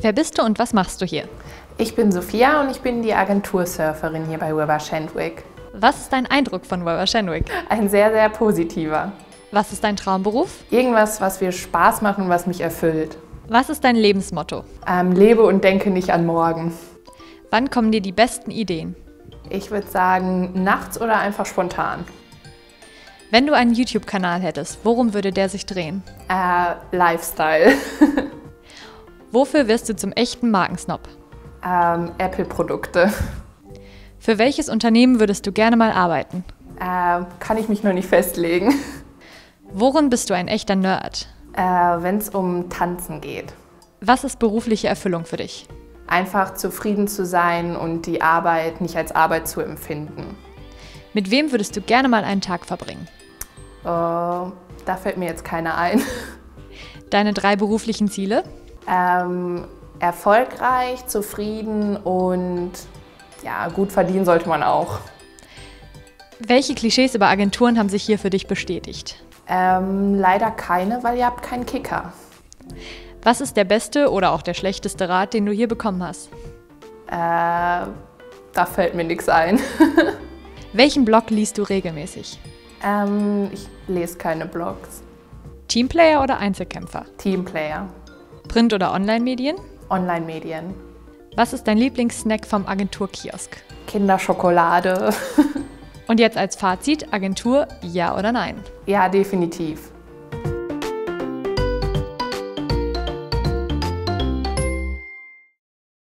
Wer bist du und was machst du hier? Ich bin Sophia und ich bin die Agentursurferin hier bei River Shandwick. Was ist dein Eindruck von River Shandwick? Ein sehr, sehr positiver. Was ist dein Traumberuf? Irgendwas, was mir Spaß macht und was mich erfüllt. Was ist dein Lebensmotto? Lebe und denke nicht an morgen. Wann kommen dir die besten Ideen? Ich würde sagen, nachts oder einfach spontan. Wenn du einen YouTube-Kanal hättest, worum würde der sich drehen? Lifestyle. Wofür wirst du zum echten Markensnob? Apple-Produkte. Für welches Unternehmen würdest du gerne mal arbeiten? Kann ich mich noch nicht festlegen. Worin bist du ein echter Nerd? Wenn es um Tanzen geht. Was ist berufliche Erfüllung für dich? Einfach zufrieden zu sein und die Arbeit nicht als Arbeit zu empfinden. Mit wem würdest du gerne mal einen Tag verbringen? Da fällt mir jetzt keiner ein. Deine 3 beruflichen Ziele? Erfolgreich, zufrieden und ja, gut verdienen sollte man auch. Welche Klischees über Agenturen haben sich hier für dich bestätigt? Leider keine, weil ihr habt keinen Kicker. Was ist der beste oder auch der schlechteste Rat, den du hier bekommen hast? Da fällt mir nichts ein. Welchen Blog liest du regelmäßig? Ich lese keine Blogs. Teamplayer oder Einzelkämpfer? Teamplayer. Print- oder Online-Medien? Online-Medien. Was ist dein Lieblingssnack vom Agenturkiosk? Kinderschokolade. Und jetzt als Fazit, Agentur, ja oder nein? Ja, definitiv.